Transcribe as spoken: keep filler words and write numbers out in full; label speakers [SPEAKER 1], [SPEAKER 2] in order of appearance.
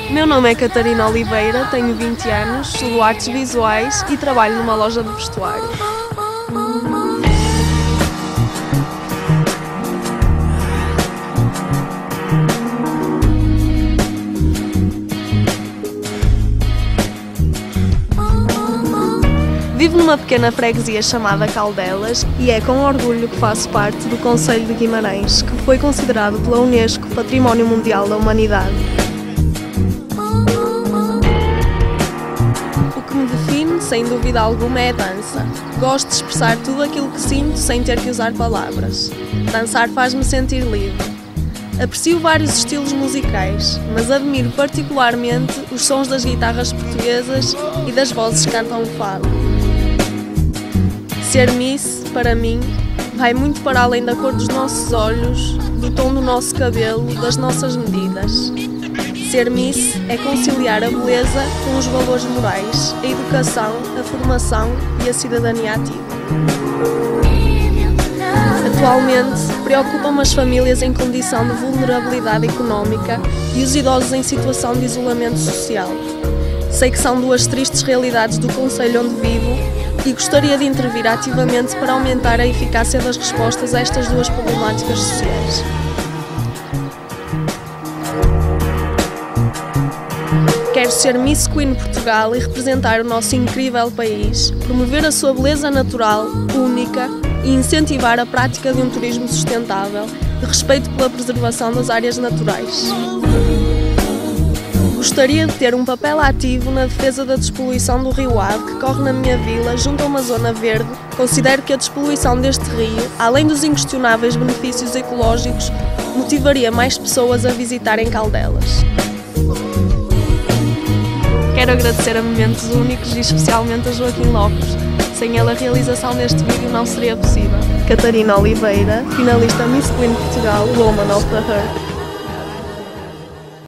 [SPEAKER 1] Meu nome é Catarina Oliveira, tenho vinte anos, estudo artes visuais e trabalho numa loja de vestuário. Vivo numa pequena freguesia chamada Caldelas e é com orgulho que faço parte do Concelho de Guimarães, que foi considerado pela Unesco Património Mundial da Humanidade. O que me define, sem dúvida alguma, é a dança. Gosto de expressar tudo aquilo que sinto sem ter que usar palavras. Dançar faz-me sentir livre. Aprecio vários estilos musicais, mas admiro particularmente os sons das guitarras portuguesas e das vozes que cantam o fado. Ser Miss, para mim, vai muito para além da cor dos nossos olhos, do tom do nosso cabelo, das nossas medidas. Ser Miss é conciliar a beleza com os valores morais, a educação, a formação e a cidadania ativa. Atualmente, preocupam-me as famílias em condição de vulnerabilidade económica e os idosos em situação de isolamento social. Sei que são duas tristes realidades do concelho onde vivo e gostaria de intervir ativamente para aumentar a eficácia das respostas a estas duas problemáticas sociais. Quero ser Miss Queen Portugal e representar o nosso incrível país, promover a sua beleza natural, única, e incentivar a prática de um turismo sustentável, de respeito pela preservação das áreas naturais. Gostaria de ter um papel ativo na defesa da despoluição do Rio Ave, que corre na minha vila, junto a uma zona verde. Considero que a despoluição deste rio, além dos inquestionáveis benefícios ecológicos, motivaria mais pessoas a visitarem Caldelas. Quero agradecer a Momentos Únicos e especialmente a Joaquim Lopes. Sem ele a realização deste vídeo não seria possível. Catarina Oliveira, finalista Miss Queen Portugal, Woman of the Heart.